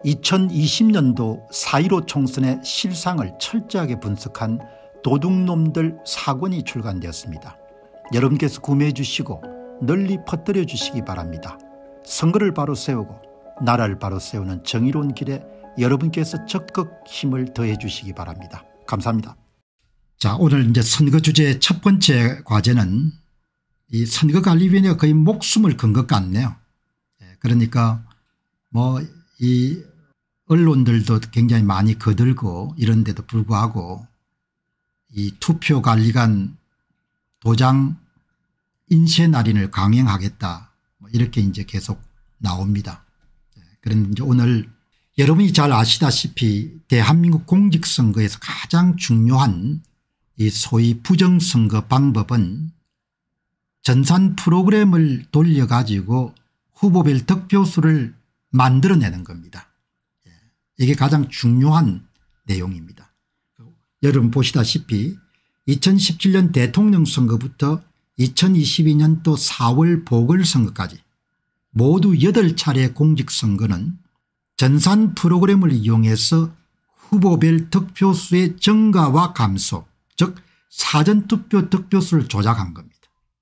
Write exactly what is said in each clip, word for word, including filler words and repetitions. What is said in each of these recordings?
이천이십 년도 사 일오 총선의 실상을 철저하게 분석한 도둑놈들 사 권이 출간되었습니다. 여러분께서 구매해 주시고 널리 퍼뜨려 주시기 바랍니다. 선거를 바로 세우고 나라를 바로 세우는 정의로운 길에 여러분께서 적극 힘을 더해 주시기 바랍니다. 감사합니다. 자, 오늘 이제 선거 주제의 첫 번째 과제는 이 선거관리위원회가 거의 목숨을 건 것 같네요. 그러니까 뭐 이 언론들도 굉장히 많이 거들고 이런데도 불구하고 이 투표관리관 도장 인쇄 날인을 강행하겠다 뭐 이렇게 이제 계속 나옵니다. 그런데 이제 오늘 여러분이 잘 아시다시피 대한민국 공직선거에서 가장 중요한 이 소위 부정선거 방법은 전산 프로그램을 돌려가지고 후보별 득표수를 만들어내는 겁니다. 이게 가장 중요한 내용입니다. 여러분 보시다시피 이천십칠 년 대통령 선거부터 이천이십이 년도 사월 보궐선거까지 모두 여덟 차례 공직선거는 전산 프로그램을 이용해서 후보별 득표수의 증가와 감소, 즉 사전투표 득표수를 조작한 겁니다.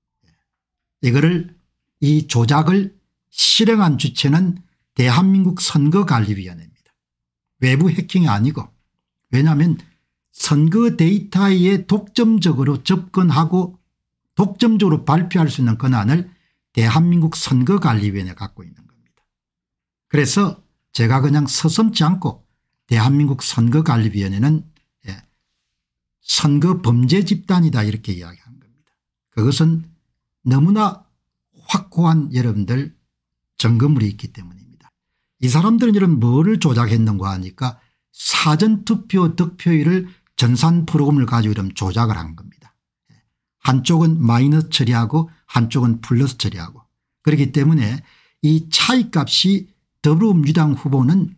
이거를 이 조작을 실행한 주체는 대한민국 선거관리위원회입니다. 외부 해킹이 아니고, 왜냐하면 선거 데이터에 독점적으로 접근하고 독점적으로 발표할 수 있는 권한을 대한민국 선거관리위원회가 갖고 있는 겁니다. 그래서 제가 그냥 서슴지 않고 대한민국 선거관리위원회는 예, 선거 범죄 집단이다 이렇게 이야기한 겁니다. 그것은 너무나 확고한 여러분들 증거물이 있기 때문입니다. 이 사람들은 이런 뭐를 조작했는가 하니까 사전투표 득표율을 전산 프로그램을 가지고 이런 조작을 한 겁니다. 한쪽은 마이너스 처리하고 한쪽은 플러스 처리하고, 그렇기 때문에 이 차이값이 더불어민주당 후보는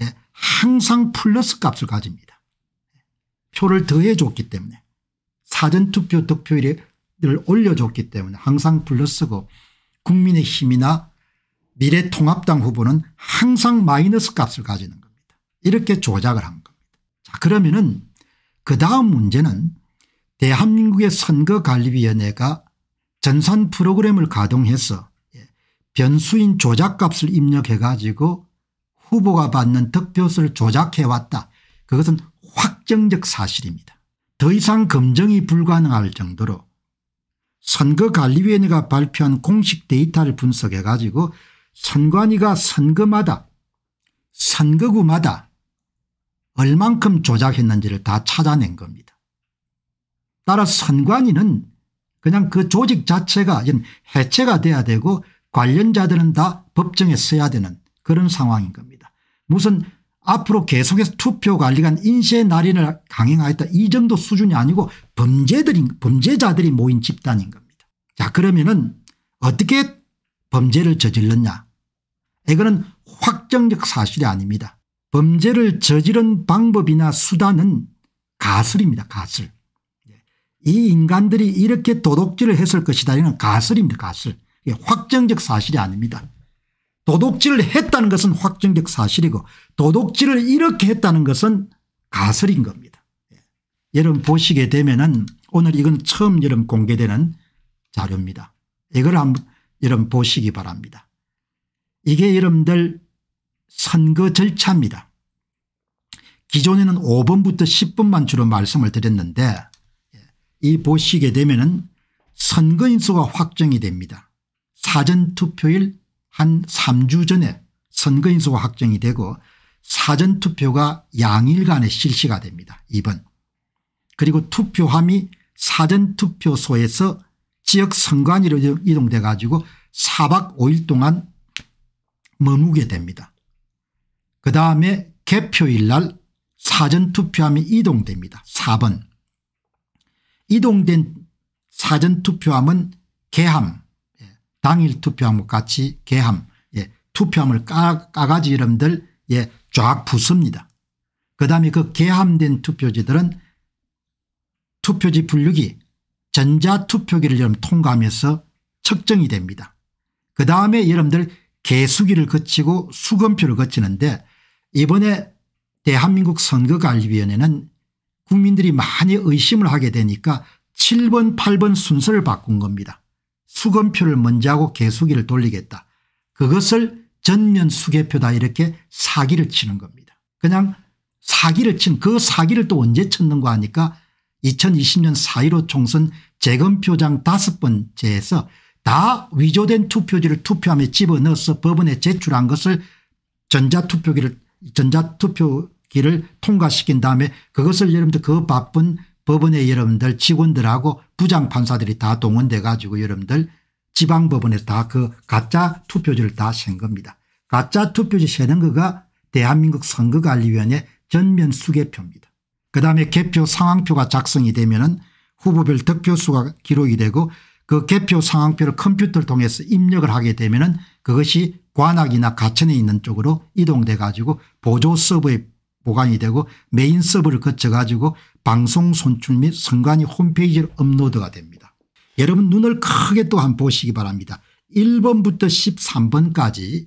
항상 플러스 값을 가집니다. 표를 더해 줬기 때문에, 사전투표 득표율을 올려줬기 때문에 항상 플러스고, 국민의힘이나 미래통합당 후보는 항상 마이너스 값을 가지는 겁니다. 이렇게 조작을 한 겁니다. 자, 그러면은 그 다음 문제는 대한민국의 선거관리위원회가 전산 프로그램을 가동해서 변수인 조작값을 입력해 가지고 후보가 받는 득표수를 조작해왔다. 그것은 확정적 사실입니다. 더 이상 검증이 불가능할 정도로 선거관리위원회가 발표한 공식 데이터를 분석해 가지고 선관위가 선거마다 선거구마다 얼만큼 조작했는지를 다 찾아낸 겁니다. 따라서 선관위는 그냥 그 조직 자체가 해체가 돼야 되고 관련자들은 다 법정에 서야 되는 그런 상황인 겁니다. 무슨 앞으로 계속해서 투표관리관 인쇄 날인을 강행하겠다 이 정도 수준이 아니고 범죄들이, 범죄자들이 모인 집단인 겁니다. 자, 그러면은 어떻게 범죄를 저질렀냐. 이거는 확정적 사실이 아닙니다. 범죄를 저지른 방법이나 수단은 가설입니다. 가설. 이 인간들이 이렇게 도둑질을 했을 것이다. 이는 가설입니다. 가설. 이게 확정적 사실이 아닙니다. 도둑질을 했다는 것은 확정적 사실이고 도둑질을 이렇게 했다는 것은 가설인 겁니다. 여러분 보시게 되면은 오늘 이건 처음 여러분 공개되는 자료입니다. 이걸 한번 여러분 보시기 바랍니다. 이게 여러분들 선거 절차입니다. 기존에는 오 번부터 십 번만 주로 말씀을 드렸는데 이 보시게 되면은 선거인수가 확정이 됩니다. 사전투표일 한 삼 주 전에 선거인수가 확정이 되고 사전투표가 양일간에 실시가 됩니다. 이 번. 그리고 투표함이 사전투표소에서 지역 선관위로 이동돼 가지고 사 박 오 일 동안 머무게 됩니다. 그다음에 개표일 날 사전투표함이 이동됩니다. 사 번. 이동된 사전투표함은 개함, 당일 투표함과 같이 개함, 예, 투표함을 까, 까가지 여러분들 예, 쫙 붓습니다. 그다음에 그 개함된 투표지들은 투표지 분류기 전자투표기를 여러분 통과하면서 측정이 됩니다. 그다음에 여러분들 개수기를 거치고 수검표를 거치는데 이번에 대한민국 선거관리위원회는 국민들이 많이 의심을 하게 되니까 칠 번 팔 번 순서를 바꾼 겁니다. 수검표를 먼저 하고 개수기를 돌리겠다. 그것을 전면 수개표다 이렇게 사기를 치는 겁니다. 그냥 사기를 친 그 사기를 또 언제 쳤는가 하니까 이천이십 년 사 일오 총선 재검표장 다섯 번째에서 다 위조된 투표지를 투표함에 집어넣어서 법원에 제출한 것을 전자투표기를 전자투표기를 통과시킨 다음에 그것을 여러분들 그 바쁜 법원의 여러분들 직원들하고 부장판사들이 다 동원돼 가지고 여러분들 지방법원에서 다 그 가짜 투표지를 다 센 겁니다. 가짜 투표지 세는 거가 대한민국 선거관리위원회 전면 수개표입니다. 그다음에 개표 상황표가 작성이 되면은 후보별 득표수가 기록이 되고 그 개표 상황표를 컴퓨터를 통해서 입력을 하게 되면은 그것이 관악이나 가천에 있는 쪽으로 이동돼 가지고 보조 서버에 보관이 되고 메인 서버를 거쳐 가지고 방송 손출 및 선관위 홈페이지로 업로드가 됩니다. 여러분 눈을 크게 또 한번 보시기 바랍니다. 일 번부터 십삼 번까지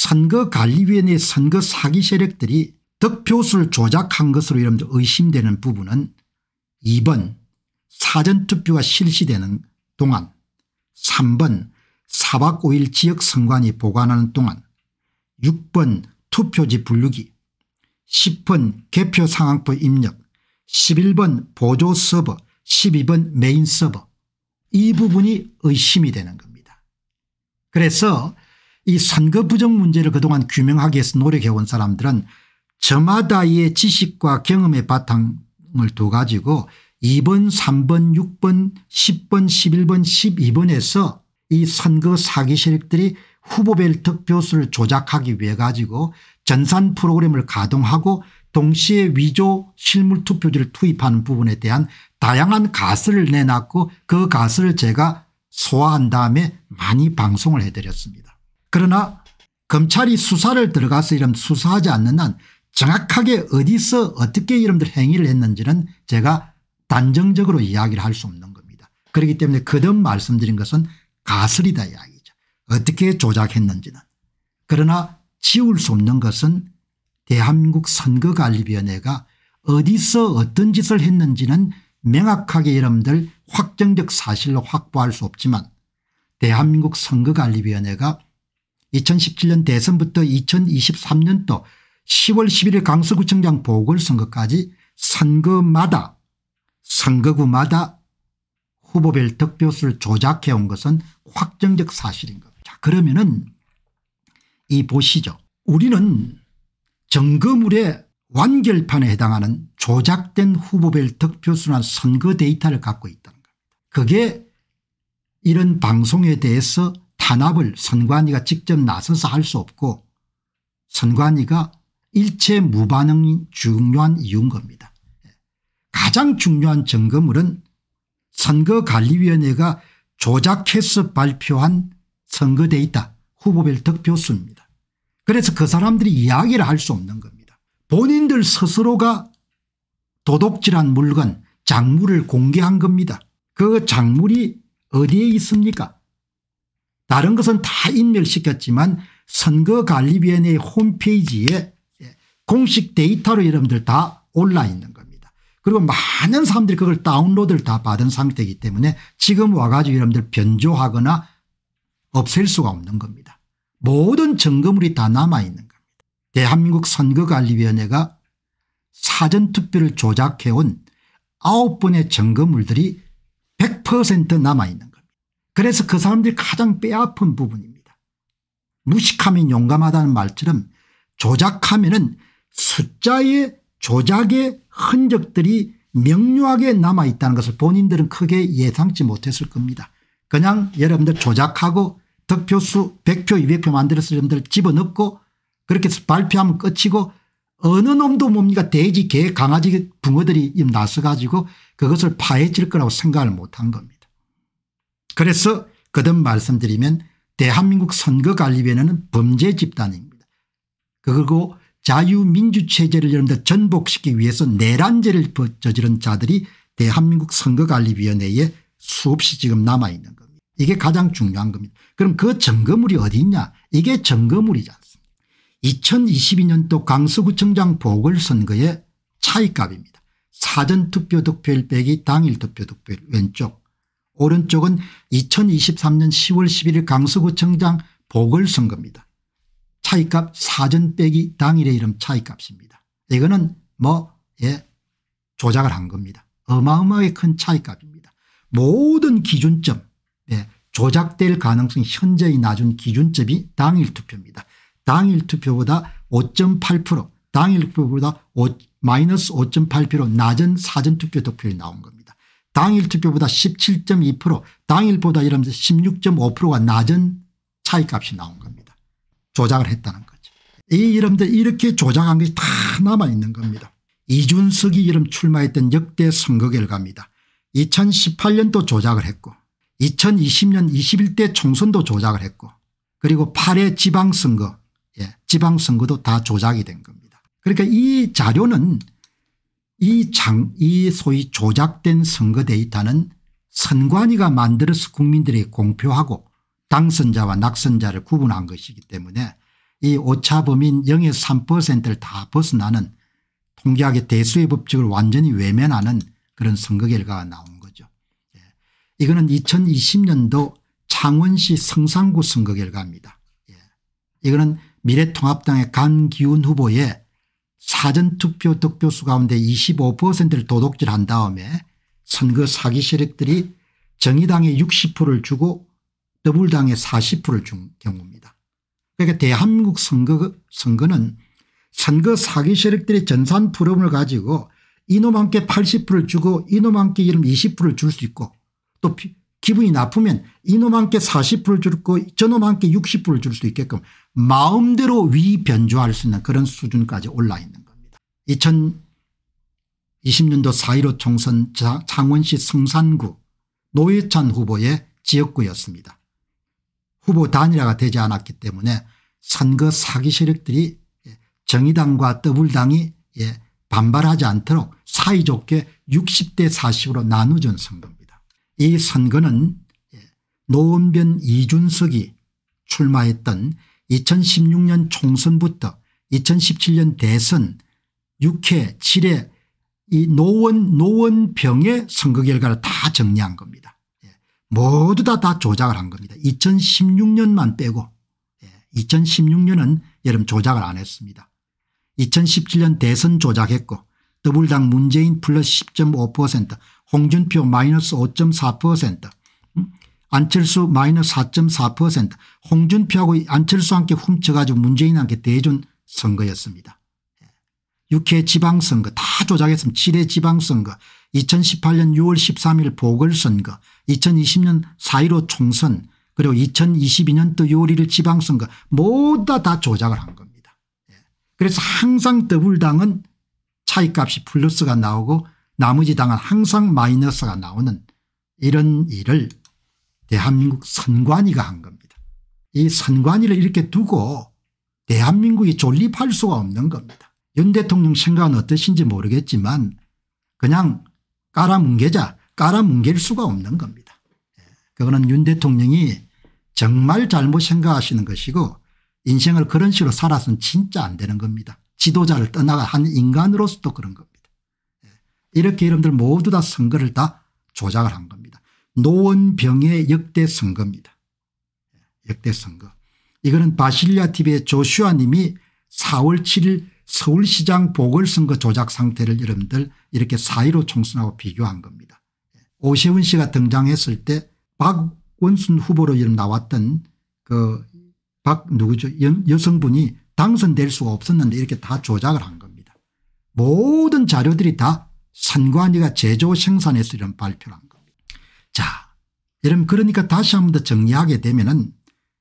선거관리위원회 선거 사기 세력들이 득표수를 조작한 것으로 여러분들 의심되는 부분은 이 번 사전투표가 실시되는 동안, 삼 번 사 박 오 일 지역선관위 보관하는 동안, 육 번 투표지 분류기, 십 번 개표 상황표 입력, 십일 번 보조 서버, 십이 번 메인 서버 이 부분이 의심이 되는 겁니다. 그래서 이 선거 부정 문제를 그동안 규명하기 위해서 노력해온 사람들은 저마다의 지식과 경험의 바탕을 둬 가지고 이 번 삼 번 육 번 십 번 십일 번 십이 번에서 이 선거 사기 세력들이 후보별 득표수를 조작하기 위해 가지고 전산 프로그램을 가동하고 동시에 위조 실물 투표지를 투입하는 부분에 대한 다양한 가설을 내놨고 그 가설을 제가 소화한 다음에 많이 방송을 해드렸습니다. 그러나 검찰이 수사를 들어가서 이런 수사하지 않는 한 정확하게 어디서 어떻게 여러분들 행위를 했는지는 제가 단정적으로 이야기를 할 수 없는 겁니다. 그렇기 때문에 거듭 말씀드린 것은 가설이다 이야기죠. 어떻게 조작했는지는. 그러나 지울 수 없는 것은 대한민국 선거관리위원회가 어디서 어떤 짓을 했는지는 명확하게 여러분들 확정적 사실로 확보할 수 없지만 대한민국 선거관리위원회가 이천십칠 년 대선부터 이천이십삼 년도 시월 십일일 강서구청장 보궐선거까지 선거마다 선거구마다 후보별 득표수를 조작해온 것은 확정적 사실인 겁니다. 자, 그러면은 이 보시죠. 우리는 점거물의 완결판에 해당하는 조작된 후보별 득표수나 선거 데이터를 갖고 있다는 겁니다. 그게 이런 방송에 대해서 탄압을 선관위가 직접 나서서 할 수 없고 선관위가 일체 무반응이 중요한 이유인 겁니다. 가장 중요한 점거물은 선거관리위원회가 조작해서 발표한 선거 데이터 후보별 득표수입니다. 그래서 그 사람들이 이야기를 할 수 없는 겁니다. 본인들 스스로가 도둑질한 물건 작물을 공개한 겁니다. 그 작물이 어디에 있습니까? 다른 것은 다 인멸시켰지만 선거관리위원회 홈페이지에 공식 데이터로 여러분들 다 올라 있는 겁니다. 그리고 많은 사람들이 그걸 다운로드를 다 받은 상태이기 때문에 지금 와가지고 여러분들 변조하거나 없앨 수가 없는 겁니다. 모든 증거물이 다 남아있는 겁니다. 대한민국 선거관리위원회가 사전투표를 조작해온 아홉 번의 증거물들이 백 퍼센트 남아있는 겁니다. 그래서 그 사람들이 가장 뼈아픈 부분입니다. 무식하면 용감하다는 말처럼 조작하면은 숫자의 조작의 흔적들이 명료하게 남아있다는 것을 본인들은 크게 예상치 못했을 겁니다. 그냥 여러분들 조작하고 득표수 백 표 이백 표 만들어서 여러분들 집어넣고 그렇게 해서 발표하면 끝이고 어느 놈도 뭡니까 돼지 개 강아지 붕어들이 나서 가지고 그것을 파헤칠 거라고 생각을 못한 겁니다. 그래서 거듭 말씀드리면 대한민국 선거관리위원회는 범죄 집단입니다. 그리고 자유민주체제를 여러분들 전복시키기 위해서 내란죄를 저지른 자들이 대한민국 선거관리위원회에 수없이 지금 남아있는 겁니다. 이게 가장 중요한 겁니다. 그럼 그 증거물이 어디 있냐? 이게 증거물이지 않습니까? 이천이십이 년도 강서구청장 보궐선거의 차이값입니다. 사전투표 득표율 빼기 당일투표 득표율 왼쪽, 오른쪽은 이천이십삼 년 시월 십일일 강서구청장 보궐선거입니다. 차이값 사전 빼기 당일의 이름 차이값입니다. 이거는 뭐 예, 조작을 한 겁니다. 어마어마하게 큰 차이값입니다. 모든 기준점, 예, 조작될 가능성이 현저히 낮은 기준점이 당일 투표입니다. 당일 투표보다 오 점 팔 퍼센트, 당일 투표보다 마이너스 오 점 팔 퍼센트 낮은 사전투표 득표율이 나온 겁니다. 당일 투표보다 십칠 점 이 퍼센트, 당일보다 이러면서 십육 점 오 퍼센트가 낮은 차이값이 나온 겁니다. 조작을 했다는 거죠. 이 여러분들 이렇게 조작한 것이 다 남아있는 겁니다. 이준석이 이름 출마했던 역대 선거 결과입니다. 이천십팔 년도 조작을 했고 이천이십 년 이십일 대 총선도 조작을 했고 그리고 팔 회 지방선거, 예, 지방선거도 다 조작이 된 겁니다. 그러니까 이 자료는 이, 장, 이 소위 조작된 선거 데이터는 선관위가 만들어서 국민들에게 공표하고 당선자와 낙선자를 구분한 것이기 때문에 이 오차범위인 영에서 삼 퍼센트를 다 벗어나는 통계학의 대수의 법칙을 완전히 외면하는 그런 선거 결과가 나온 거죠. 예. 이거는 이천이십 년도 창원시 성산구 선거 결과입니다. 예. 이거는 미래통합당의 간기훈 후보의 사전투표 득표수 가운데 이십오 퍼센트를 도둑질한 다음에 선거 사기 세력들이 정의당에 육십 퍼센트를 주고 더불당에 사십 퍼센트를 준 경우입니다. 그러니까 대한민국 선거, 선거는 선거 사기 세력들이 전산 프로그램을 가지고 이놈한테 팔십 퍼센트를 주고 이놈한테 이름 이십 퍼센트를 줄 수 있고 또 기분이 나쁘면 이놈한테 사십 퍼센트를 주고 저놈한테 육십 퍼센트를 줄 수 있게끔 마음대로 위변조할 수 있는 그런 수준까지 올라 있는 겁니다. 이천이십 년도 사 일오 총선 창원시 성산구 노회찬 후보의 지역구였습니다. 후보 단일화가 되지 않았기 때문에 선거 사기 세력들이 정의당과 더불당이 반발하지 않도록 사이좋게 육십 대 사십으로 나누어진 선거입니다. 이 선거는 노원변 이준석이 출마했던 이천십육 년 총선부터 이천십칠 년 대선 육 회 칠 회 이 노원 노원병의 선거 결과를 다 정리한 겁니다. 모두 다 다 조작을 한 겁니다. 이천십육 년만 빼고 이천십육 년은 여러분 조작을 안 했습니다. 이천십칠 년 대선 조작했고 더불당 문재인 플러스 십 점 오 퍼센트, 홍준표 마이너스 오 점 사 퍼센트, 안철수 마이너스 사 점 사 퍼센트, 홍준표하고 안철수와 함께 훔쳐가지고 문재인한테 대준 선거였습니다. 육 회 지방선거 다 조작했습니다. 칠 회 지방선거, 이천십팔 년 유월 십삼일 보궐선거, 이천이십 년 사 일오 총선, 그리고 이천이십이 년도 유월 일일 지방선거 모두 다, 다 조작을 한 겁니다. 그래서 항상 더불당은 차이값이 플러스가 나오고 나머지 당은 항상 마이너스가 나오는 이런 일을 대한민국 선관위가 한 겁니다. 이 선관위를 이렇게 두고 대한민국이 존립할 수가 없는 겁니다. 윤 대통령 생각은 어떠신지 모르겠지만 그냥 깔아뭉개자 깔아뭉갤 수가 없는 겁니다. 그거는 윤 대통령이 정말 잘못 생각하시는 것이고 인생을 그런 식으로 살아서는 진짜 안 되는 겁니다. 지도자를 떠나가 한 인간으로서도 그런 겁니다. 이렇게 여러분들 모두 다 선거를 다 조작을 한 겁니다. 노원병의 역대 선거입니다. 역대 선거. 이거는 바실리아 티비의 조슈아 님이 사월 칠일 서울시장 보궐선거 조작 상태를 여러분들 이렇게 사 일오 총선하고 비교한 겁니다. 오세훈 씨가 등장했을 때 박원순 후보로 나왔던 그 박 누구죠 여, 여성분이 당선될 수가 없었는데 이렇게 다 조작을 한 겁니다. 모든 자료들이 다 선관위가 제조 생산해서 이런 발표를 한 겁니다. 자, 여러분 그러니까 다시 한 번 더 정리하게 되면은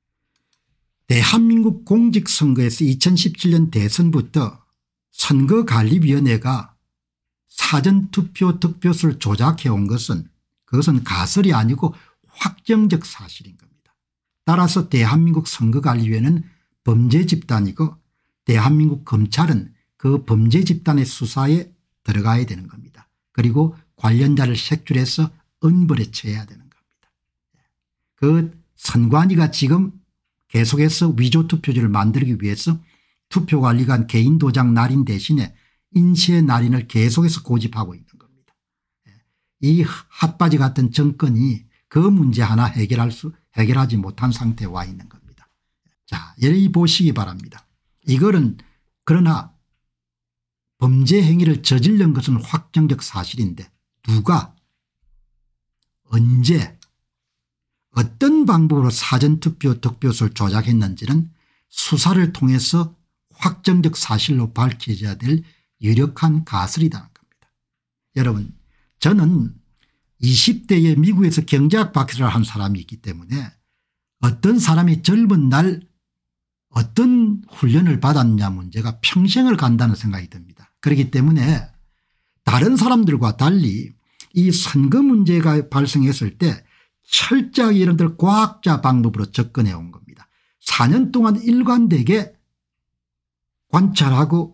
대한민국 공직선거에서 이천십칠 년 대선부터 선거관리위원회가 사전투표 득표수를 조작해온 것은 그것은 가설이 아니고 확정적 사실인 겁니다. 따라서 대한민국 선거관리위원회는 범죄 집단이고 대한민국 검찰은 그 범죄 집단의 수사에 들어가야 되는 겁니다. 그리고 관련자를 색출해서 은벌에 처해야 되는 겁니다. 그 선관위가 지금 계속해서 위조투표지를 만들기 위해서 투표관리관 개인 도장 날인 대신에 인쇄 날인을 계속해서 고집하고 있는 겁니다. 이 핫바지 같은 정권이 그 문제 하나 해결할 수 해결하지 못한 상태에 와 있는 겁니다. 자, 여기 보시기 바랍니다. 이거는 그러나 범죄 행위를 저지른 것은 확정적 사실인데 누가 언제 어떤 방법으로 사전투표 득표수를 조작했는지는 수사를 통해서 확정적 사실로 밝혀져야 될 유력한 가설이라는 겁니다. 여러분, 저는 이십 대에 미국에서 경제학 박사를 한 사람이 있기 때문에 어떤 사람이 젊은 날 어떤 훈련을 받았냐 문제가 평생을 간다는 생각이 듭니다. 그렇기 때문에 다른 사람들과 달리 이 선거 문제가 발생했을 때 철저하게 여러분들 과학자 방법으로 접근해 온 겁니다. 사 년 동안 일관되게 관찰하고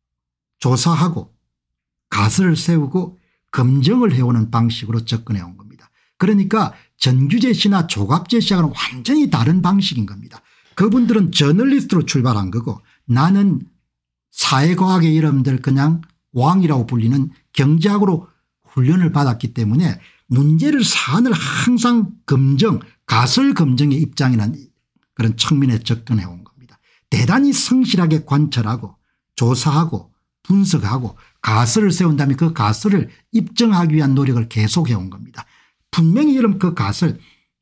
조사하고 가설을 세우고 검증을 해오는 방식으로 접근해 온 겁니다. 그러니까 전규재 씨나 조갑재 씨하고는 완전히 다른 방식인 겁니다. 그분들은 저널리스트로 출발한 거고 나는 사회과학의 여러분들 그냥 왕이라고 불리는 경제학으로 훈련을 받았기 때문에 문제를 사안을 항상 검증 가설 검증의 입장이라는 그런 측면에 접근해 온 겁니다. 대단히 성실하게 관찰하고 조사하고 분석하고 가설을 세운 다음에 그 가설을 입증하기 위한 노력을 계속해 온 겁니다. 분명히 여러분 그 가설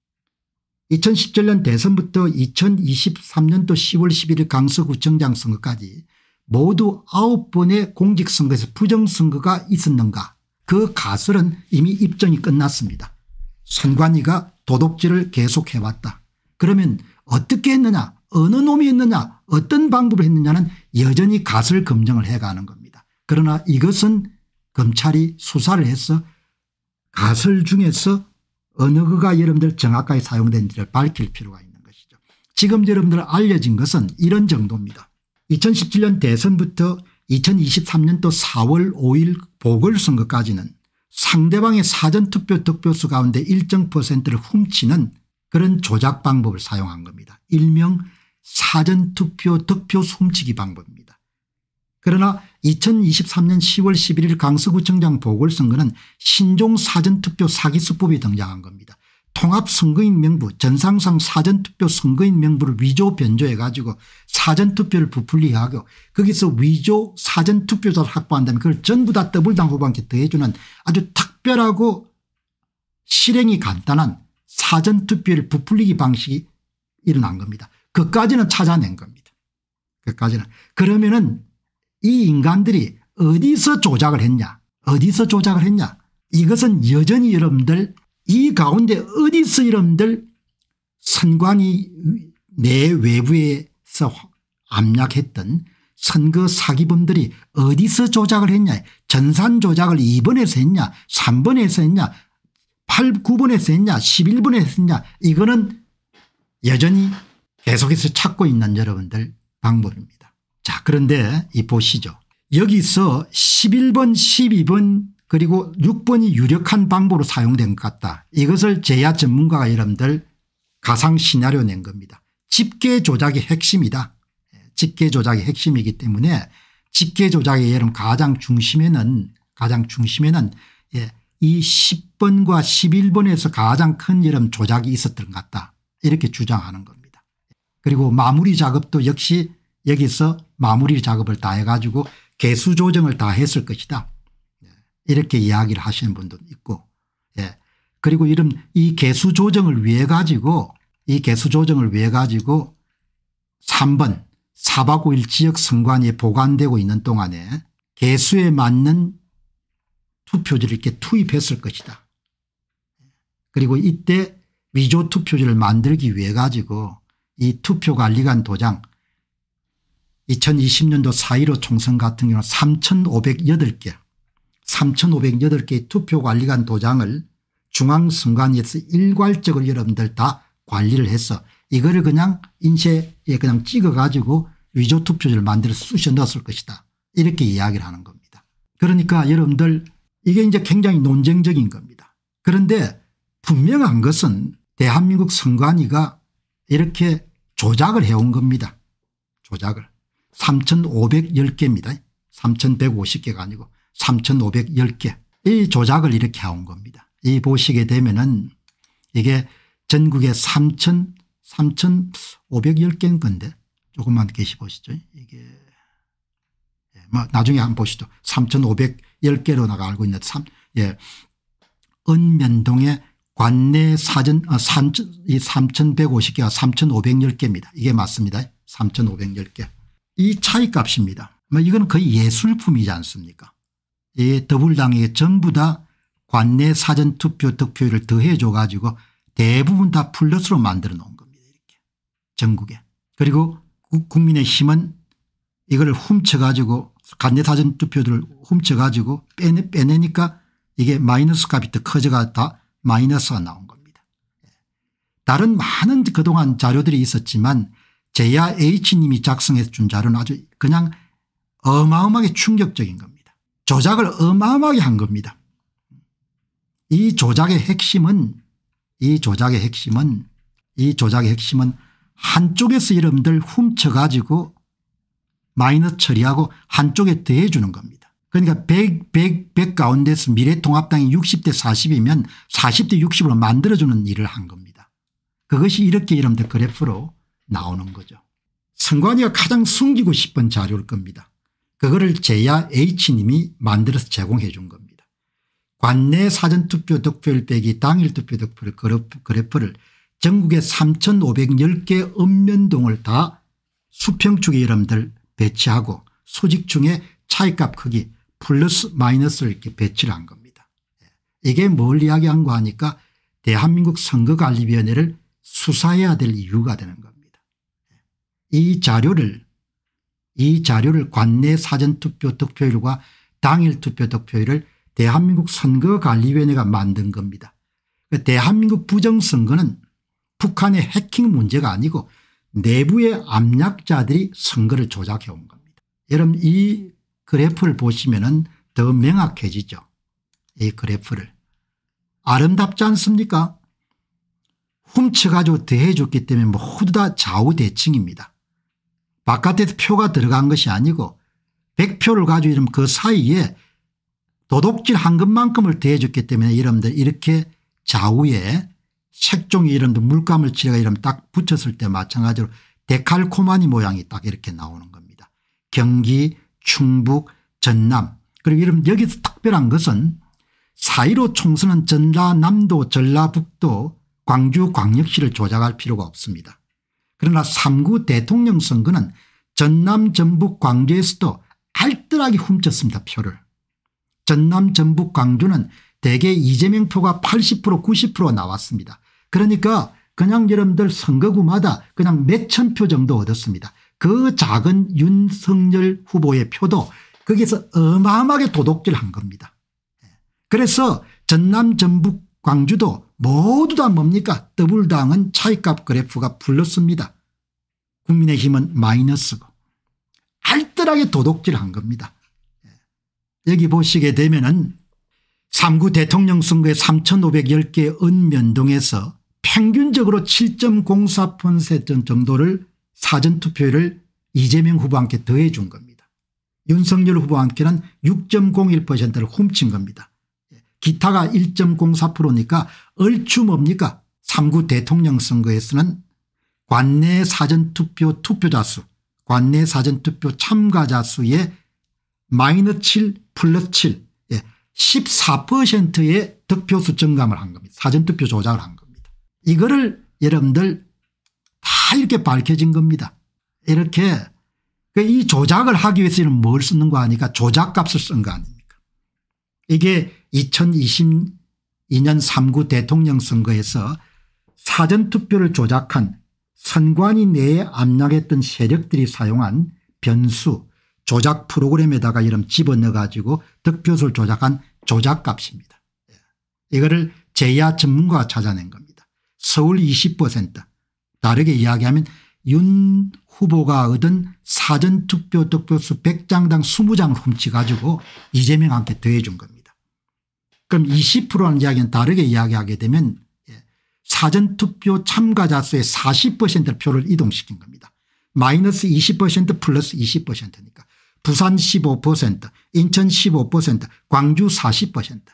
이천십칠 년 대선부터 이천이십삼 년도 시월 십일일 강서구청장 선거까지 모두 아홉 번의 공직선거에서 부정선거가 있었는가 그 가설은 이미 입증이 끝났습니다. 선관위가 도둑질을 계속해왔다. 그러면 어떻게 했느냐 어느 놈이 했느냐 어떤 방법을 했느냐는 여전히 가설 검증을 해가는 겁니다. 그러나 이것은 검찰이 수사를 해서 가설 중에서 어느 거가 여러분들 정확하게 사용된지를 밝힐 필요가 있는 것이죠. 지금 여러분들 알려진 것은 이런 정도입니다. 이천십칠 년 대선부터 이천이십삼 년도 사월 오일 보궐선거까지는 상대방의 사전투표 득표수 가운데 일정 퍼센트를 훔치는 그런 조작 방법을 사용한 겁니다. 일명 사전투표 득표수 훔치기 방법입니다. 그러나 이천이십삼 년 시월 십일일 강서구청장 보궐선거는 신종 사전투표 사기수법이 등장한 겁니다. 통합선거인 명부 전상상 사전투표 선거인 명부를 위조 변조해 가지고 사전투표를 부풀리게 하고 거기서 위조 사전투표자를 확보한 다음에 그걸 전부 다 더블당 후보한테 더해주는 아주 특별하고 실행이 간단한 사전투표를 부풀리기 방식이 일어난 겁니다. 그까지는 찾아낸 겁니다. 그까지는. 그러면은 이 인간들이 어디서 조작을 했냐 어디서 조작을 했냐 이것은 여전히 여러분들 이 가운데 어디서 여러분들 선관위 내 외부에서 압력했던 선거 사기범들이 어디서 조작을 했냐 전산 조작을 이 번에서 했냐 삼 번에서 했냐 팔, 구 번에서 했냐 십일 번에서 했냐 이거는 여전히 계속해서 찾고 있는 여러분들 방법입니다. 자, 그런데 이 보시죠. 여기서 십일 번 십이 번 그리고 육 번이 유력한 방법으로 사용된 것 같다. 이것을 제야 전문가가 여러분들 가상 시나리오 낸 겁니다. 집계 조작이 핵심이다. 집계 조작이 핵심이기 때문에 집계 조작의 여러분 가장 중심에는 가장 중심에는 예, 이 십 번과 십일 번에서 가장 큰 여러분 조작이 있었던 것 같다. 이렇게 주장하는 겁니다. 그리고 마무리 작업도 역시 여기서 마무리 작업을 다 해가지고 개수 조정을 다 했을 것이다. 이렇게 이야기를 하시는 분도 있고 예. 그리고 이런 이 개수 조정을 위해 가지고 이 개수 조정을 위해 가지고 삼 번 사 박 오 일 지역 선관위에 보관되고 있는 동안에 개수에 맞는 투표지를 이렇게 투입했을 것이다. 그리고 이때 위조 투표지를 만들기 위해 가지고 이 투표관리관 도장 이천이십 년도 사 일오 총선 같은 경우는 삼천오백팔 개 삼천오백팔 개의 투표관리관 도장을 중앙선관위에서 일괄적으로 여러분들 다 관리를 해서 이거를 그냥 인쇄에 그냥 찍어 가지고 위조 투표지를 만들어서 쑤셔 넣었을 것이다. 이렇게 이야기를 하는 겁니다. 그러니까 여러분들 이게 이제 굉장히 논쟁적인 겁니다. 그런데 분명한 것은 대한민국 선관위가 이렇게 조작을 해온 겁니다. 조작을. 삼천오백십 개입니다. 삼천백오십 개가 아니고 삼천오백십 개. 이 조작을 이렇게 해온 겁니다. 이 보시게 되면은 이게 전국에 삼천, 삼천오백십 개인 건데 조금만 계시 보시죠. 이게 뭐 나중에 한번 보시죠. 삼천오백십 개로 나가 알고 있는 삼, 예. 읍면동의 관내 사전 아, 이 삼천백오십 개가 삼천오백십 개입니다. 이게 맞습니다. 삼천오백십 개. 이 차이값입니다. 뭐 이건 거의 예술품이지 않습니까? 이 더불당에게 전부 다 관내 사전투표 득표율을 더해줘 가지고 대부분 다 플러스로 만들어 놓은 겁니다. 이렇게 전국에. 그리고 국민의힘은 이걸 훔쳐 가지고 관내 사전투표들을 훔쳐 가지고 빼내, 빼내니까 이게 마이너스 값이 더 커져가 다 마이너스가 나온 겁니다. 다른 많은 그동안 자료들이 있었지만 제야 H님이 작성해서 준 자료는 아주 그냥 어마어마하게 충격적인 겁니다. 조작을 어마어마하게 한 겁니다. 이 조작의 핵심은 이 조작의 핵심은 이 조작의 핵심은 한쪽에서 여러분들 훔쳐 가지고 마이너스 처리하고 한쪽에 더해 주는 겁니다. 그러니까 백, 백, 백 가운데서 미래통합당이 육십 대 사십이면 사십 대 육십으로 만들어주는 일을 한 겁니다. 그것이 이렇게 여러분들 그래프로 나오는 거죠. 선관위가 가장 숨기고 싶은 자료일 겁니다. 그거를 제야 H님이 만들어서 제공해 준 겁니다. 관내 사전투표 득표율 빼기 당일 투표 득표율 그래프를 전국에 삼천오백십 개 읍면동을 다 수평축에 여러분들 배치하고 수직층의 차이값 크기 플러스 마이너스를 이렇게 배치를 한 겁니다. 이게 뭘 이야기한 거 하니까 대한민국 선거관리위원회를 수사해야 될 이유가 되는 겁니다. 이 자료를 이 자료를 관내 사전투표 득표율과 당일 투표 득표율을 대한민국 선거관리위원회가 만든 겁니다. 대한민국 부정선거는 북한의 해킹 문제가 아니고 내부의 압력자들이 선거를 조작해 온 겁니다. 여러분 이 그래프를 보시면은 더 명확해지죠. 이 그래프를. 아름답지 않습니까? 훔쳐가지고 더해줬기 때문에 모두 다 좌우대칭입니다. 바깥에서 표가 들어간 것이 아니고 백 표를 가지고 이러면 그 사이에 도둑질 한 것만큼을 더해줬기 때문에 여러분들 이렇게 좌우에 색종이 이런 데 물감을 칠해가 이러면 딱 붙였을 때 마찬가지로 데칼코마니 모양이 딱 이렇게 나오는 겁니다. 경기, 충북, 전남 그리고 이런 여기서 특별한 것은 사 일오 총선은 전라남도, 전라북도, 광주, 광역시를 조작할 필요가 없습니다. 그러나 삼 구 대통령 선거는 전남, 전북, 광주에서도 알뜰하게 훔쳤습니다. 표를. 전남, 전북, 광주는 대개 이재명 표가 팔십 퍼센트 구십 퍼센트 나왔습니다. 그러니까 그냥 여러분들 선거구마다 그냥 몇천 표 정도 얻었습니다. 그 작은 윤석열 후보의 표도 거기서 어마어마하게 도둑질한 겁니다. 그래서 전남, 전북, 광주도 모두 다 뭡니까? 더불당은 차이값 그래프가 플러스입니다. 국민의힘은 마이너스고 알뜰하게 도둑질한 겁니다. 여기 보시게 되면은 삼 구 대통령 선거에 삼천오백십 개 읍면동에서 평균적으로 칠 점 공사 퍼센트 정도를 사전투표율을 이재명 후보한테 더해 준 겁니다. 윤석열 후보한테는 육 점 공일 퍼센트를 훔친 겁니다. 기타가 일 점 공사 퍼센트니까 얼추 뭡니까? 삼 구 대통령 선거에서는 관내 사전투표 투표자 수 관내 사전투표 참가자 수의 마이너스 칠 플러스 칠 십사 퍼센트의 득표수 증감을 한 겁니다. 사전투표 조작을 한 겁니다. 이거를 여러분들 다 이렇게 밝혀진 겁니다. 이렇게 이 조작을 하기 위해서는 뭘 쓰는 거 아니까 조작값을 쓴 거 아닙니까? 이게 이천이십이 년 삼 구 대통령 선거에서 사전투표를 조작한 선관위 내에 압력했던 세력들이 사용한 변수 조작 프로그램에다가 이름 집어넣어 가지고 득표수를 조작한 조작값입니다. 이거를 제야 전문가가 찾아낸 겁니다. 서울 이십 퍼센트 다르게 이야기하면 윤 후보가 얻은 사전투표 득표수 백 장당 이십 장을 훔쳐 가지고 이재명한테 더해 준 겁니다. 그럼 이십 퍼센트라는 이야기는 다르게 이야기하게 되면 사전투표 참가자 수의 사십 퍼센트 표를 이동시킨 겁니다. 마이너스 이십 퍼센트 플러스 이십 퍼센트니까 부산 십오 퍼센트 인천 십오 퍼센트 광주 사십 퍼센트.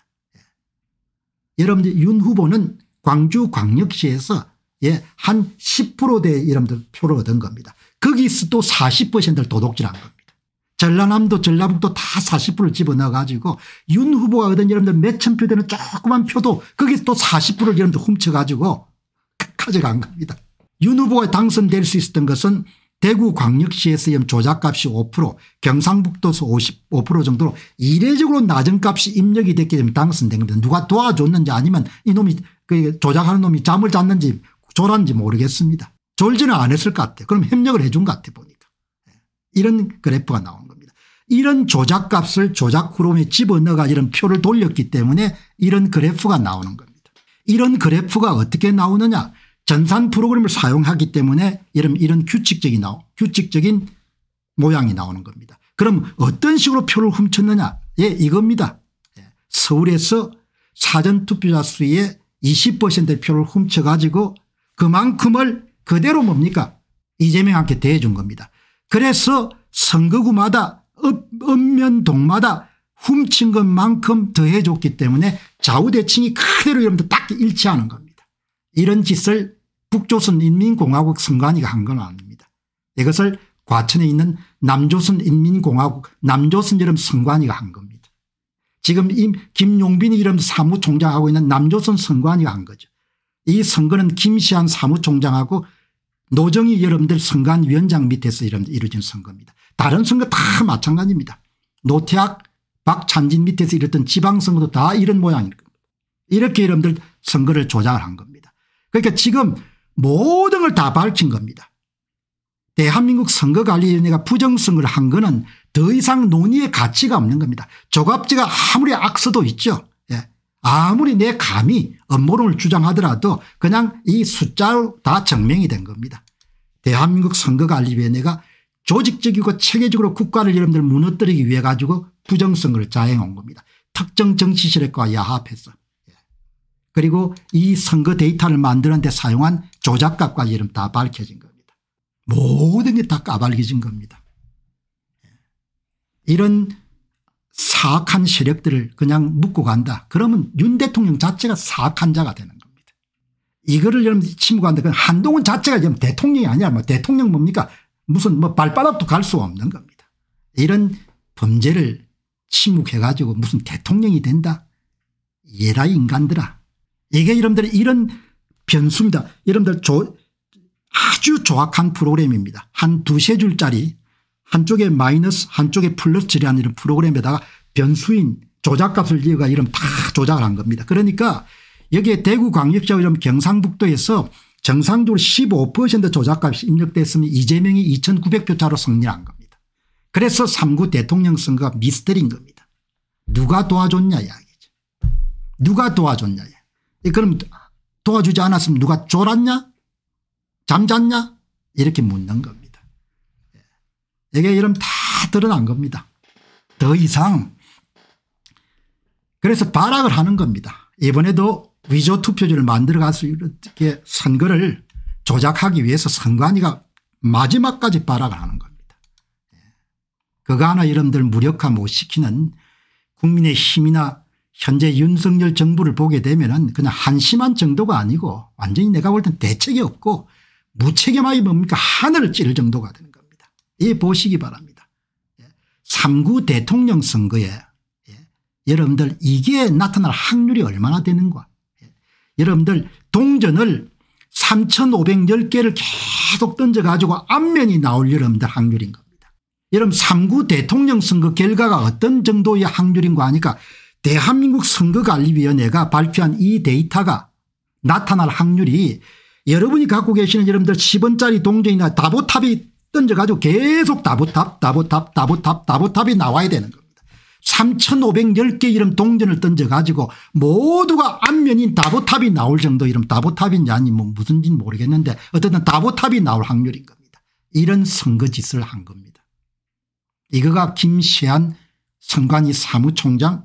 예. 여러분들 윤 후보는 광주광역시에서 예, 한 십 퍼센트대 여러분들 표를 얻은 겁니다. 거기서 또 사십 퍼센트를 도둑질한 겁니다. 전라남도 전라북도 다 사십 퍼센트를 집어넣어 가지고 윤 후보가 얻은 여러분들 몇천 표 되는 조그만 표도 거기서 또 사십 퍼센트를 여러분들 훔쳐 가지고 가져간 겁니다. 윤 후보가 당선될 수 있었던 것은 대구광역시에서 조작값이 오 퍼센트 경상북도에서 오십오 퍼센트 정도로 이례적으로 낮은 값이 입력이 됐기 때문에 당선된 겁니다. 누가 도와줬는지 아니면 이놈이 그 조작하는 놈이 잠을 잤는지 졸았는지 모르겠습니다. 졸지는 않았을 것 같아요. 그럼 협력을 해준 것 같아 보니까. 이런 그래프가 나온 겁니다. 이런 조작값을 조작 흐름에 집어넣어가 이런 표를 돌렸기 때문에 이런 그래프가 나오는 겁니다. 이런 그래프가 어떻게 나오느냐. 전산 프로그램을 사용하기 때문에 이런, 이런 규칙적인, 나오, 규칙적인 모양이 나오는 겁니다. 그럼 어떤 식으로 표를 훔쳤느냐. 예, 이겁니다. 서울에서 사전투표자 수의 이십 퍼센트의 표를 훔쳐 가지고 그만큼을 그대로 뭡니까 이재명한테 대해준 겁니다. 그래서 선거구마다 읍면동마다 훔친 것만큼 더해줬기 때문에 좌우대칭이 그대로 여러분들 딱 일치하는 겁니다. 이런 짓을 북조선인민공화국 선관위가 한 건 아닙니다. 이것을 과천에 있는 남조선인민공화국 남조선 여러분 선관위가 한 겁니다. 지금 이 김용빈이 이런 사무총장하고 있는 남조선 선관위가 한 거죠. 이 선거는 김시한 사무총장하고 노정희 여러분들 선관위원장 밑에서 이루어진 선거입니다. 다른 선거 다 마찬가지입니다. 노태악 박찬진 밑에서 이랬던 지방선거도 다 이런 모양일 겁니다. 이렇게 여러분들 선거를 조작을 한 겁니다. 그러니까 지금 모든 걸 다 밝힌 겁니다. 대한민국 선거관리위원회가 부정선거를 한 거는 더 이상 논의의 가치가 없는 겁니다. 조갑지가 아무리 악서도 있죠. 예. 아무리 내 감히 음모론을 주장하더라도 그냥 이 숫자로 다 증명이 된 겁니다. 대한민국 선거관리위원회가 조직적이고 체계적으로 국가를 여러분들 무너뜨리기 위해 가지고 부정선거를 자행한 겁니다. 특정 정치 세력과 야합해서. 그리고 이 선거 데이터를 만드는 데 사용한 조작값까지 이름 다 밝혀진 겁니다. 모든 게 다 까발려진 겁니다. 이런 사악한 세력들을 그냥 묶고 간다. 그러면 윤 대통령 자체가 사악한 자가 되는 겁니다. 이거를 여러분 침묵한다. 한동훈 자체가 지금 대통령이 아니라 뭐 대통령 뭡니까 무슨 뭐 발바닥도 갈 수가 없는 겁니다. 이런 범죄를 침묵해 가지고 무슨 대통령이 된다. 예라 인간들아. 이게 여러분들 이런 변수입니다. 여러분들 조, 아주 조악한 프로그램입니다. 한 두세 줄짜리 한쪽에 마이너스 한쪽에 플러스 처리하는 이런 프로그램에다가 변수인 조작값을 이어가 이런 다 조작을 한 겁니다. 그러니까 여기에 대구광역시하고 이런 경상북도에서 정상적으로 십오 퍼센트 조작값이 입력됐으면 이재명이 이천구백 표 차로 승리한 겁니다. 그래서 삼 구 대통령 선거가 미스터리인 겁니다. 누가 도와줬냐 이야기죠. 누가 도와줬냐. 그럼 도와주지 않았으면 누가 졸았냐 잠잤냐 이렇게 묻는 겁니다. 이게 이런 다 드러난 겁니다. 더 이상 그래서 발악을 하는 겁니다. 이번에도 위조 투표지를 만들어 가서 이렇게 선거를 조작하기 위해서 선관위가 마지막까지 발악을 하는 겁니다. 그거 하나 여러분들 무력화 못 시키는 국민의힘이나 현재 윤석열 정부를 보게 되면은 그냥 한심한 정도가 아니고 완전히 내가 볼 땐 대책이 없고 무책임하게 뭡니까 하늘을 찌를 정도가 되는 겁니다. 이 보시기 바랍니다. 삼 구 대통령 선거에 여러분들 이게 나타날 확률이 얼마나 되는가. 여러분들 동전을 삼천오백십 개를 계속 던져가지고 앞면이 나올 여러분들 확률인 겁니다. 여러분 삼 구 대통령 선거 결과가 어떤 정도의 확률인가 하니까 대한민국 선거관리위원회가 발표한 이 데이터가 나타날 확률이 여러분이 갖고 계시는 여러분들 십 원짜리 동전이나 다보탑이 던져가지고 계속 다보탑 다보탑 다보탑 다보탑이 나와야 되는 겁니다. 삼천오백십 개 이런 동전을 던져가지고 모두가 앞면인 다보탑이 나올 정도 이런 다보탑인지 아니면 무슨지 모르겠는데 어쨌든 다보탑이 나올 확률인 겁니다. 이런 선거짓을 한 겁니다. 이거가 김시한 선관위 사무총장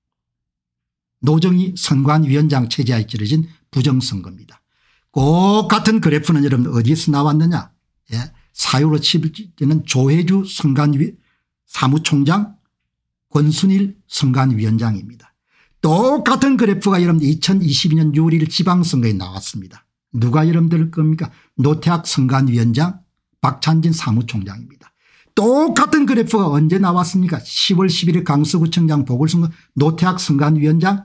노정희 선관위원장 체제하에 이뤄진 부정선거입니다. 꼭 같은 그래프는 여러분 어디서 나왔느냐. 예. 사유로 치부지는 조혜주 선관위 사무총장 권순일 선관위원장입니다. 똑같은 그래프가 여러분들 이천이십이 년 유월 일 일 지방선거에 나왔습니다. 누가 여러분들 겁니까? 노태학 선관위원장 박찬진 사무총장입니다. 똑같은 그래프가 언제 나왔습니까? 시월 십일 일 강서구청장 보궐선거 노태학 선관위원장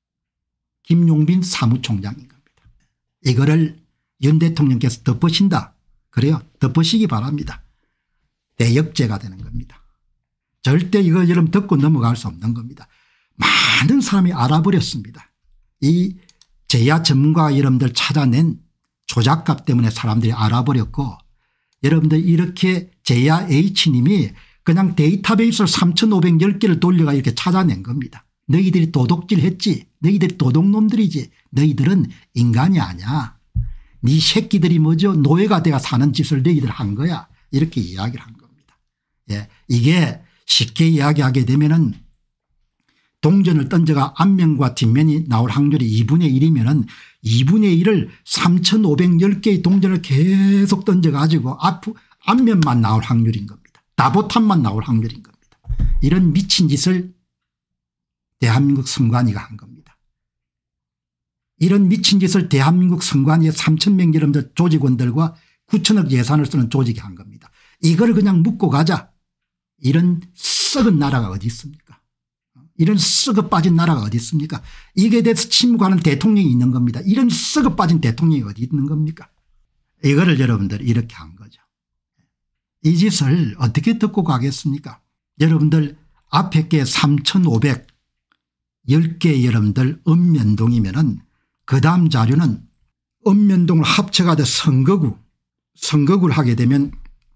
김용빈 사무총장인 겁니다. 이거를 윤 대통령께서 덮으신다. 그래요. 덮으시기 바랍니다. 대역죄가 되는 겁니다. 절대 이거 여러분 덮고 넘어갈 수 없는 겁니다. 많은 사람이 알아버렸습니다. 이 제야 전문가 여러분들 찾아낸 조작값 때문에 사람들이 알아버렸고 여러분들 이렇게 제야 H님이 그냥 데이터베이스를 삼천오백십 개를 돌려가 이렇게 찾아낸 겁니다. 너희들이 도둑질 했지. 너희들이 도둑놈들이지. 너희들은 인간이 아니야. 네 새끼들이 뭐죠. 노예가 돼가 사는 짓을 너희들 한 거야. 이렇게 이야기를 한 겁니다. 예, 이게 쉽게 이야기하게 되면은 동전을 던져가 앞면과 뒷면이 나올 확률이 이분의 일이면은 이분의 일을 삼천오백십 개의 동전을 계속 던져가지고 앞, 앞면만 나올 확률인 겁니다. 다보탑만 나올 확률인 겁니다. 이런 미친 짓을 대한민국 선관위가 한 겁니다. 이런 미친 짓을 대한민국 선관위의 삼천 명 여러분들 조직원들과 구천억 예산을 쓰는 조직이 한 겁니다. 이걸 그냥 묻고 가자. 이런 썩은 나라가 어디 있습니까? 이런 썩어 빠진 나라가 어디 있습니까? 이게 대해서 침묵하는 대통령이 있는 겁니다. 이런 썩어 빠진 대통령이 어디 있는 겁니까? 이거를 여러분들 이렇게 한 거죠. 이 짓을 어떻게 듣고 가겠습니까? 여러분들 앞에 게 삼천오백십 개 여러분들 읍면동이면은 그 다음 자료는 읍면동을 합쳐가 돼 선거구 선거구를 하게 되면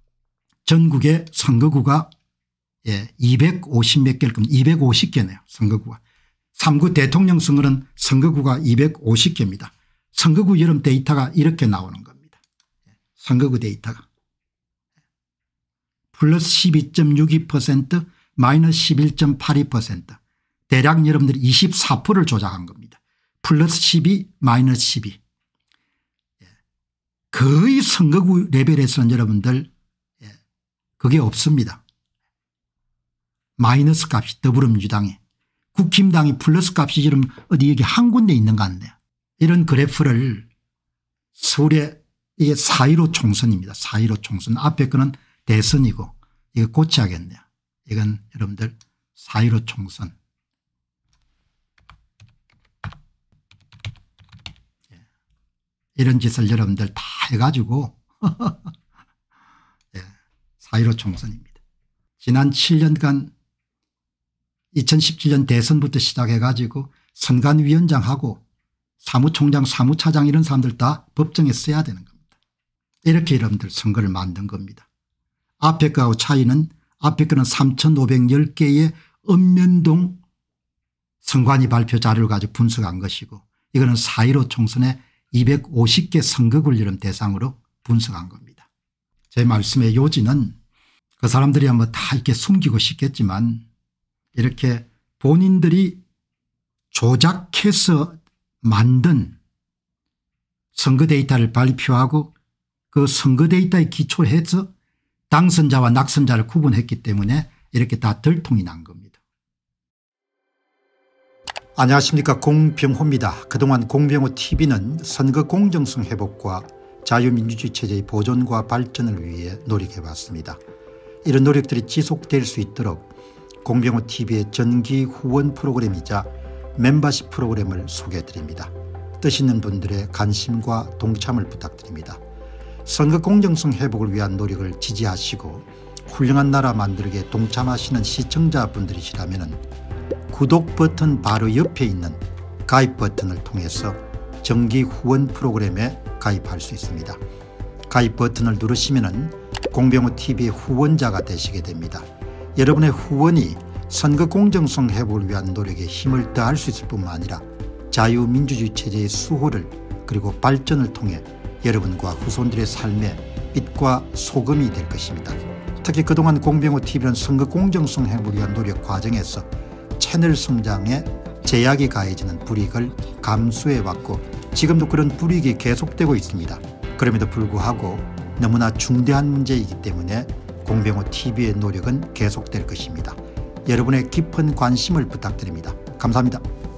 전국의 선거구가 예, 이백오십 몇 개일 겁니다. 이백오십 개네요. 선거구가. 삼 구 대통령 선거는 선거구가 이백오십 개입니다. 선거구 여름 데이터가 이렇게 나오는 겁니다. 선거구 데이터가. 플러스 십이 점 육이 퍼센트 마이너스 십일 점 팔이 퍼센트 대략 여러분들이 이십사 퍼센트를 조작한 겁니다. 플러스 십이 마이너스 십이. 거의 선거구 레벨에서는 여러분들 그게 없습니다. 마이너스 값이 더불어민주당이 국힘당이 플러스 값이 지금 어디 여기 한 군데 있는 것 같네요. 이런 그래프를 서울에 이게 사 일오 총선입니다. 사 일오 총선 앞에 거는 대선이고 이거 고쳐야겠네요. 이건 여러분들 사 일오 총선. 이런 짓을 여러분들 다 해가지고 사 일오 총선입니다. 지난 칠 년간 이천십칠 년 대선부터 시작해가지고 선관위원장하고 사무총장 사무차장 이런 사람들 다 법정에 써야 되는 겁니다. 이렇게 여러분들 선거를 만든 겁니다. 앞에 거하고 차이는 앞에 거는 삼천오백십 개의 읍면동 선관위 발표 자료를 가지고 분석한 것이고 이거는 사 일오 총선에 이백오십 개 선거구를 여러분 대상으로 분석한 겁니다. 제 말씀의 요지는 그 사람들이 뭐 다 이렇게 숨기고 싶겠지만 이렇게 본인들이 조작해서 만든 선거 데이터를 발표하고 그 선거 데이터에 기초해서 당선자와 낙선자를 구분했기 때문에 이렇게 다 들통이 난 겁니다. 안녕하십니까. 공병호입니다. 그동안 공병호티비는 선거 공정성 회복과 자유민주주의 체제의 보존과 발전을 위해 노력해왔습니다. 이런 노력들이 지속될 수 있도록 공병호티비의 정기 후원 프로그램이자 멤버십 프로그램을 소개해드립니다. 뜻 있는 분들의 관심과 동참을 부탁드립니다. 선거 공정성 회복을 위한 노력을 지지하시고 훌륭한 나라 만들기에 동참하시는 시청자분들이시라면 구독 버튼 바로 옆에 있는 가입 버튼을 통해서 정기 후원 프로그램에 가입할 수 있습니다. 가입 버튼을 누르시면 공병호티비의 후원자가 되시게 됩니다. 여러분의 후원이 선거 공정성 회복을 위한 노력에 힘을 더할 수 있을 뿐만 아니라 자유민주주의 체제의 수호를 그리고 발전을 통해 여러분과 후손들의 삶에 빛과 소금이 될 것입니다. 특히 그동안 공병호티비는 선거 공정성 회복을 위한 노력 과정에서 채널 성장에 제약이 가해지는 불이익을 감수해왔고 지금도 그런 불이익이 계속되고 있습니다. 그럼에도 불구하고 너무나 중대한 문제이기 때문에 공병호티비의 노력은 계속될 것입니다. 여러분의 깊은 관심을 부탁드립니다. 감사합니다.